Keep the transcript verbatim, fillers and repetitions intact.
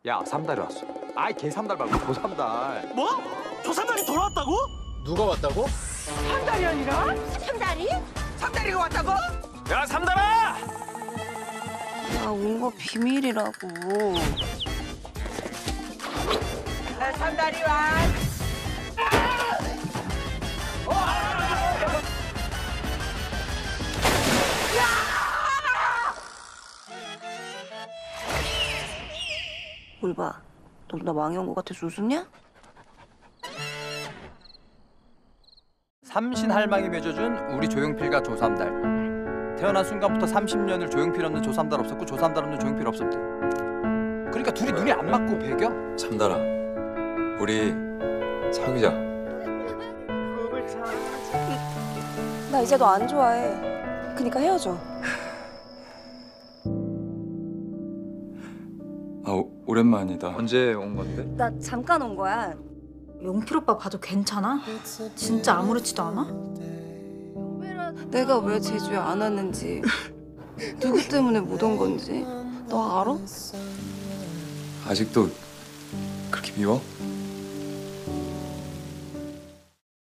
야, 삼달이 왔어. 아이, 개 삼달 말고 조삼달. 뭐? 조삼달이 돌아왔다고? 누가 왔다고? 삼달이 아니라? 삼다리? 삼달이가 왔다고? 야, 삼달아! 나 온 거 비밀이라고. 아, 삼달이 와. 뭘 봐? 너 나 망해 온 거 같아서 웃었냐? 삼신할망이 맺어준 우리 조용필과 조삼달. 태어난 순간부터 삼십 년을 조용필 없는 조삼달 없었고 조삼달 없는 조용필 없었대. 그러니까 둘이 눈이 안 맞고 배겨? 삼달아, 우리 사귀자. 나 이제 너 안 좋아해. 그니까 헤어져. 아, 오, 오랜만이다. 언제 온 건데? 나 잠깐 온 거야. 용필 오빠 봐도 괜찮아? 진짜 아무렇지도 않아? 내가 왜 제주에 안 왔는지, 누구 때문에 못 온 건지 너 알아? 아직도 그렇게 미워?